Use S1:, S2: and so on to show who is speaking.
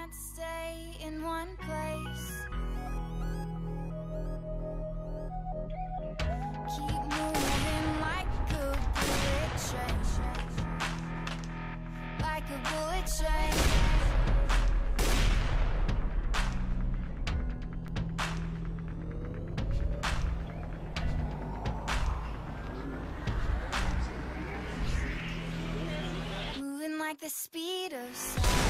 S1: can't stay in one place. Keep moving like a bullet train, like a bullet train. Moving like the speed of sound.